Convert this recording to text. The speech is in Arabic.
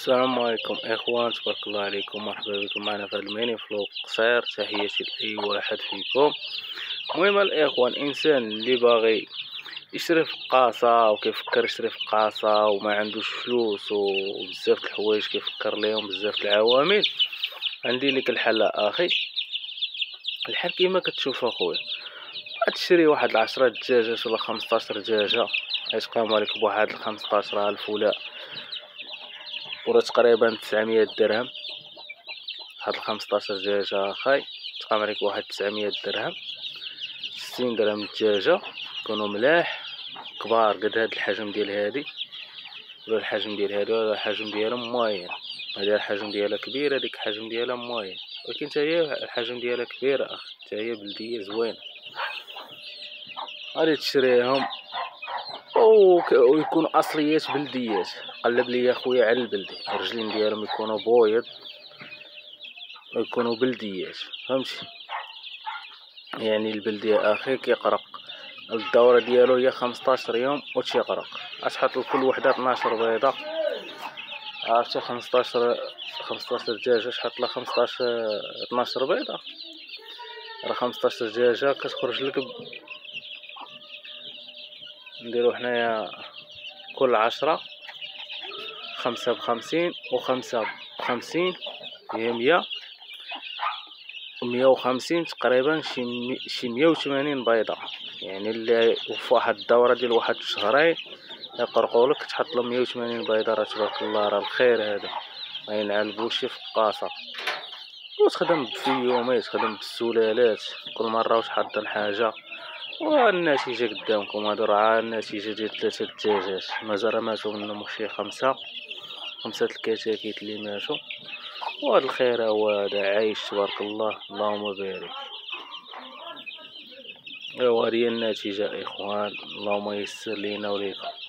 السلام عليكم اخوان، تبارك الله عليكم. مرحبا بكم معنا في هذا الميني فلوق قصير. تحياتي لاي واحد فيكم. المهم الاخوان، الانسان اللي باغي يشري فقاصه وكيفكر يشري فقاصه وما عندوش فلوس وبزاف د الحوايج كيفكر ليهم بزاف د العوامل، عندي لك الحل اخي. الحل كيما كتشوف اخويا، تشري واحد 10 دجاجات ولا 15 دجاجه، غيتقاموا عليك بواحد 15,000 ولا تقريبا 900 درهم. هاد 15 دجاجة اخاي تقام عليك واحد 900 درهم، 60 درهم الدجاجة. يكونوا ملاح كبار قد هاد الحجم ديال هادي ولا الحجم ديال هادي ولا الحجم ديالها موين. هادي الحجم ديالها كبير، هاديك الحجم ديالها موين، ولكن حتى هي الحجم ديالها كبير اخ، حتى هي بلدية زوينة. غادي تشريهم ويكونوا اصليات بلديات. قلب لي اخويا على البلدي، الرجلين ديالهم يكونوا بويض ويكونوا بلديات، فهمتي؟ يعني البلدي اخي كيقرق، الدورة ديالو هي 15 يوم وتيقرق. غتحط لكل وحدة 12 بيضة. عرفتي 15 دجاجة تحط لها 12 بيضة، راه 15 دجاجة كتخرج لك نديرو حنايا كل 10 5 ب50 و5 ب50 هي 100 150 تقريبا، شي 180 بيضة. يعني اللي في واحد الدورة ديال واحد شهرين يقرقوا لك تحط لهم 180 بيضة. راه تبارك الله، راه الخير هذا ما ينعلبوش شي فقاصة. وتخدم في يومين، تخدم بالسلالات كل مرة وتحضر حاجة. والنتيجة قدامكم، هادو راه النتيجة ديال 3 دجاجات مازال ماتو منهم شي 5 الكتاكيت اللي ماتو. وهذا الخير هو هذا عايش تبارك الله، اللهم بارك. ايوا هذه هي النتيجة اخوان، اللهم يسر لينا وليكم.